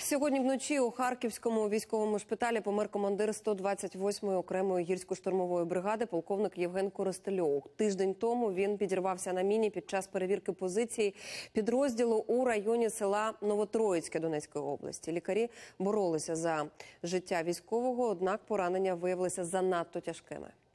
Сьогодні вночі у Харківському військовому шпиталі помер командир 128-ї окремої гірсько-штурмової бригади полковник Євген Коростельов. Тиждень тому він підірвався на міні під час перевірки позицій підрозділу у районі села Новотроїцьке Донецької області. Лікарі боролися за життя військового, однак поранення виявилися занадто тяжкими.